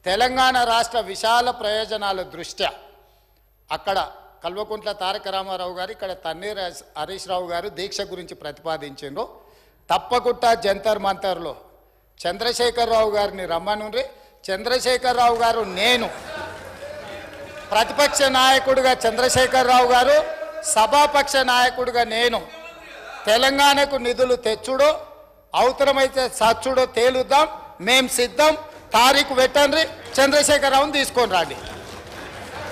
తెలంగాణ రాష్ట్ర విశాల ప్రయోజనాల దృష్ట్యా అక్కడ కల్వకుంట్ల తారక రామారావు గారు, ఇక్కడ తన్నీర్ హరీష్ రావు గారు దీక్ష గురించి ప్రతిపాదించారు. తప్పకుండా జంతర్ మంతర్లో చంద్రశేఖరరావు గారిని రమ్మనుండ్రి. చంద్రశేఖరరావు గారు, నేను ప్రతిపక్ష నాయకుడిగా చంద్రశేఖరరావు గారు, సభాపక్ష నాయకుడిగా నేను తెలంగాణకు నిధులు తెచ్చుడో అవసరమైతే సచ్చుడో తేలుద్దాం. మేం సిద్ధం. తారీఖు పెట్టండి, చంద్రశేఖరరావుని తీసుకొని రండి.